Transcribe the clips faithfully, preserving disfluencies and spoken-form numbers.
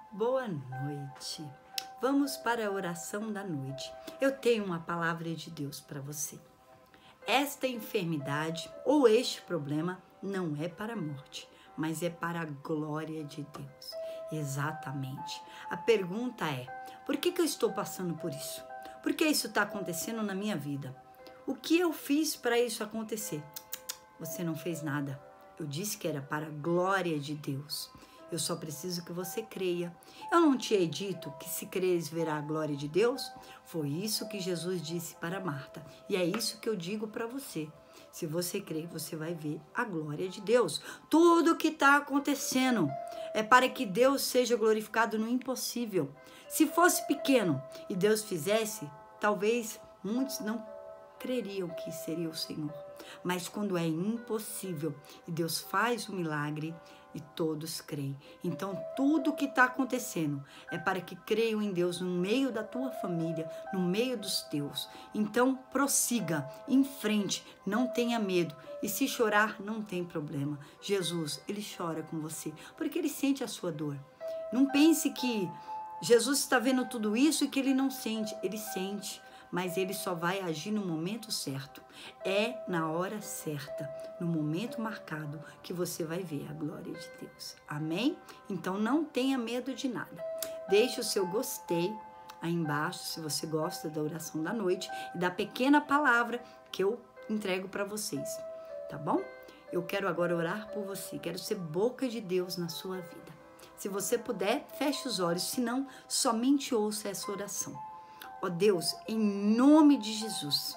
Boa noite. Vamos para a oração da noite. Eu tenho uma palavra de Deus para você. Esta enfermidade ou este problema não é para a morte, mas é para a glória de Deus. Exatamente. A pergunta é: por que que eu estou passando por isso? Por que isso está acontecendo na minha vida? O que eu fiz para isso acontecer? Você não fez nada. Eu disse que era para a glória de Deus. Eu só preciso que você creia. Eu não tinha dito que se creres verá a glória de Deus? Foi isso que Jesus disse para Marta. E é isso que eu digo para você. Se você crer, você vai ver a glória de Deus. Tudo que está acontecendo é para que Deus seja glorificado no impossível. Se fosse pequeno e Deus fizesse, talvez muitos não creriam que seria o Senhor. Mas quando é impossível e Deus faz o milagre, e todos creem. Então, tudo que está acontecendo é para que creiam em Deus no meio da tua família, no meio dos teus. Então, prossiga, em frente, não tenha medo. E se chorar, não tem problema. Jesus, ele chora com você, porque ele sente a sua dor. Não pense que Jesus está vendo tudo isso e que ele não sente. Ele sente. Mas ele só vai agir no momento certo. É na hora certa, no momento marcado, que você vai ver a glória de Deus. Amém? Então não tenha medo de nada. Deixe o seu gostei aí embaixo, se você gosta da oração da noite e da pequena palavra que eu entrego para vocês. Tá bom? Eu quero agora orar por você. Quero ser boca de Deus na sua vida. Se você puder, feche os olhos. Se não, somente ouça essa oração. Ó Deus, em nome de Jesus,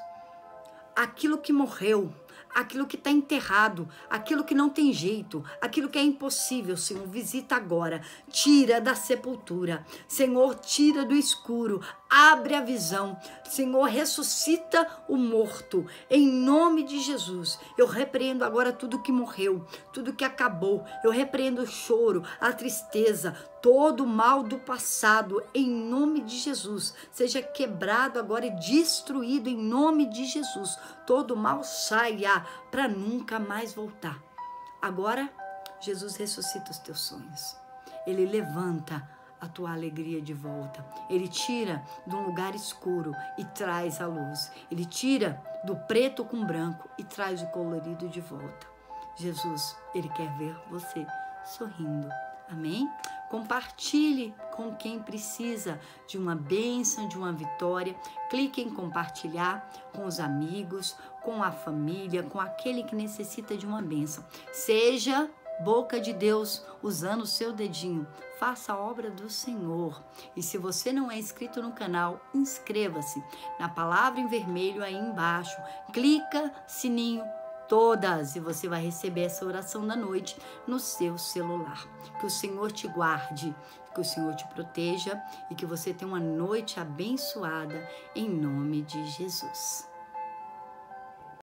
aquilo que morreu, aquilo que está enterrado, aquilo que não tem jeito, aquilo que é impossível, Senhor, visita agora, tira da sepultura, Senhor, tira do escuro, abre a visão, Senhor, ressuscita o morto, em nome de Jesus. Eu repreendo agora tudo que morreu, tudo que acabou, eu repreendo o choro, a tristeza, todo o mal do passado, em nome de Jesus, seja quebrado agora e destruído em nome de Jesus. Todo o mal saia para nunca mais voltar. Agora, Jesus ressuscita os teus sonhos. Ele levanta a tua alegria de volta. Ele tira de um lugar escuro e traz a luz. Ele tira do preto com branco e traz o colorido de volta. Jesus, ele quer ver você sorrindo. Amém? Compartilhe com quem precisa de uma bênção, de uma vitória. Clique em compartilhar com os amigos, com a família, com aquele que necessita de uma bênção. Seja boca de Deus usando o seu dedinho. Faça a obra do Senhor. E se você não é inscrito no canal, inscreva-se. Na palavra em vermelho aí embaixo. Clica, sininho. Todas, e você vai receber essa oração da noite no seu celular. Que o Senhor te guarde, que o Senhor te proteja e que você tenha uma noite abençoada em nome de Jesus.